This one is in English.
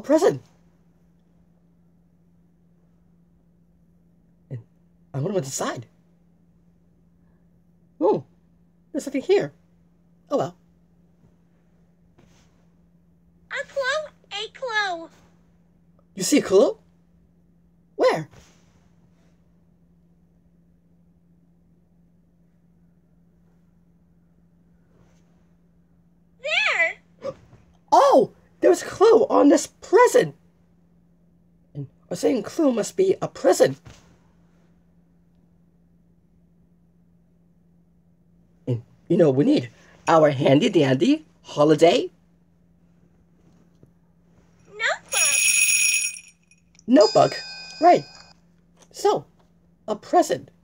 present. And I wonder what's inside. Oh, there's something here. Oh well. A clue? A clue. You see a clue? Where? There. Oh, there's a clue on this present. And a same clue must be a present. And you know what we need? Our handy dandy holiday Notebook. notebook. Right. So, a present.